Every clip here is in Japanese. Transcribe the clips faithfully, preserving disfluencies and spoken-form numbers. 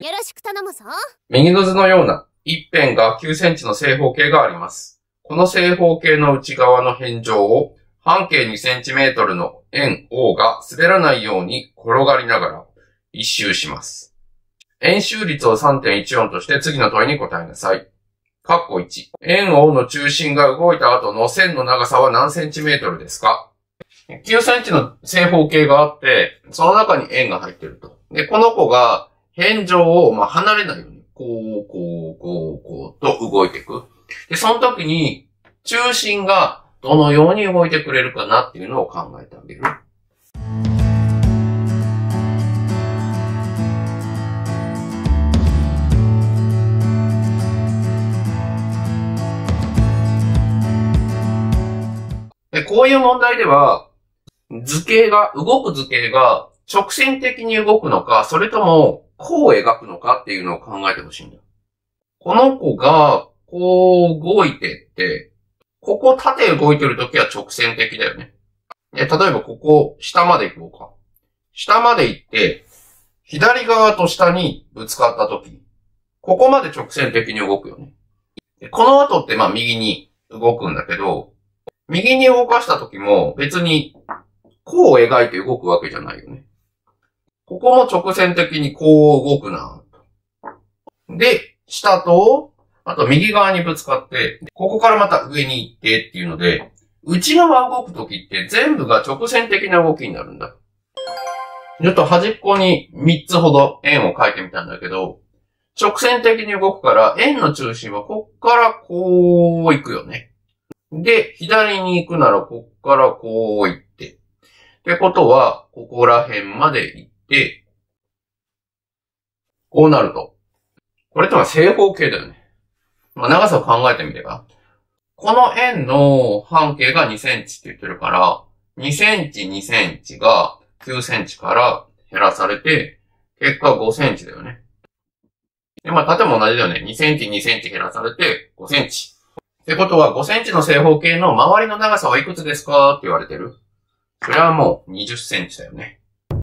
よろしく頼むぞ。 右ぐずのような一辺がきゅうセンチの正方形があります。この正方形の内側の辺上を半径にセンチメートルの円 O が滑らないように転がりながら一周します。円周率を さんてんいちよん として次の問いに答えなさい。括弧いち。円 O の中心が動いた後の線の長さは何センチメートルですか？きゅうセンチの正方形があって、その中に円が入ってると。で、この子が辺上をまあ離れないように、こう、こう、こう、こうと動いていく。で、その時に中心がどのように動いてくれるかなっていうのを考えてあげる。で、こういう問題では、図形が、動く図形が直線的に動くのか、それともこう描くのかっていうのを考えてほしいんだよ。この子が、こう動いてって、ここ縦動いてるときは直線的だよね。で、例えばここ、下まで行こうか。下まで行って、左側と下にぶつかったとき、ここまで直線的に動くよね。でこの後ってまあ右に動くんだけど、右に動かしたときも別にこう描いて動くわけじゃないよね。ここも直線的にこう動くな。で、下と、あと右側にぶつかって、ここからまた上に行ってっていうので、内側動くときって全部が直線的な動きになるんだ。ちょっと端っこにみっつほど円を描いてみたんだけど、直線的に動くから円の中心はこっからこう行くよね。で、左に行くならこっからこう行って。ってことは、ここら辺まで行って、こうなると。これってのは正方形だよね。まあ、長さを考えてみれば。この円の半径がにセンチって言ってるから、にセンチにセンチがきゅうセンチから減らされて、結果ごセンチだよね。で、まあ、縦も同じだよね。にセンチにセンチ減らされてごセンチ。ってことはごセンチの正方形の周りの長さはいくつですかって言われてる。それはもうにじゅっセンチだよね。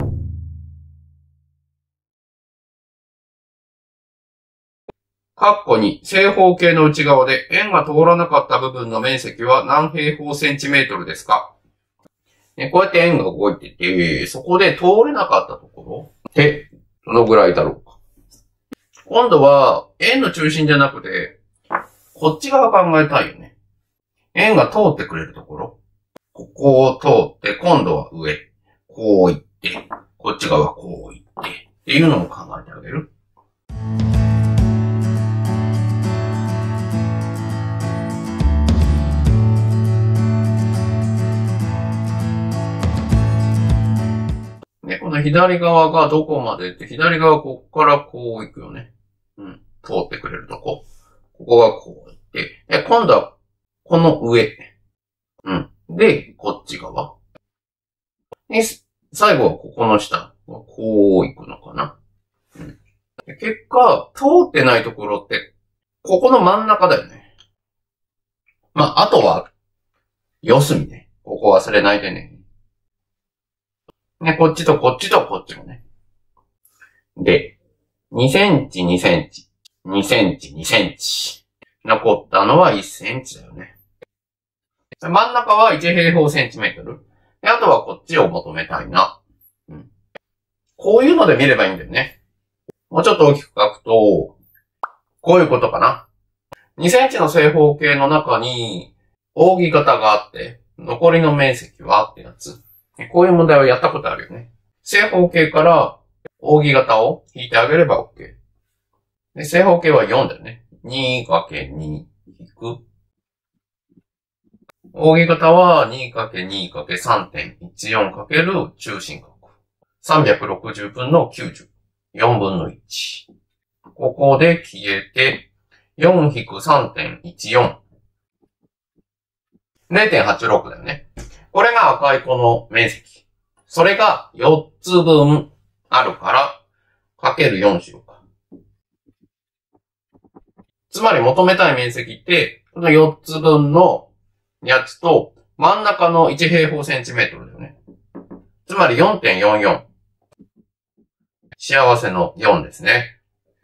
括弧に正方形の内側で円が通らなかった部分の面積は何平方センチメートルですか？ね、こうやって円が動いてて、そこで通れなかったところって、どのぐらいだろうか。今度は円の中心じゃなくて、こっち側考えたいよね。円が通ってくれるところ。ここを通って、今度は上。こう行って、こっち側こう行って、っていうのも考えてあげる。ね、この左側がどこまでって、左側こっからこう行くよね。うん。通ってくれるとこ。ここがこう行って、で、今度はこの上。うん。で、こっち側。で、最後はここの下。こう行くのかな。うん。結果、通ってないところって、ここの真ん中だよね。まあ、あとは、四隅ね。ここ忘れないでね。ね、こっちとこっちとこっちもね。で、にセンチ、にセンチ、にセンチ、にセンチ。残ったのはいちセンチだよね。真ん中はいち平方センチメートル。で、あとはこっちを求めたいな。うん。こういうので見ればいいんだよね。もうちょっと大きく書くと、こういうことかな。にセンチの正方形の中に扇形があって、残りの面積はってやつ。こういう問題をやったことあるよね。正方形から扇形を引いてあげれば OK。で、正方形はよんだよね。にかけるに 引く。扇形は にかけるにかけるさんてんいちよん かける中心角。さんびゃくろくじゅうぶんのきゅうじゅう。よんぶんのいち。ここで消えて、よん引くさんてんいちよん。れいてんはちろく だよね。これが赤いこの面積。それがよっつぶんあるから、かけるよんしようか。つまり求めたい面積って、このよっつぶんのやつと、真ん中のいち平方センチメートルだよね。つまり よんてんよんよん。幸せのよんですね。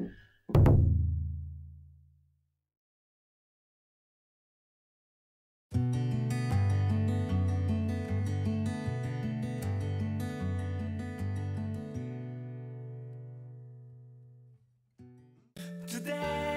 つで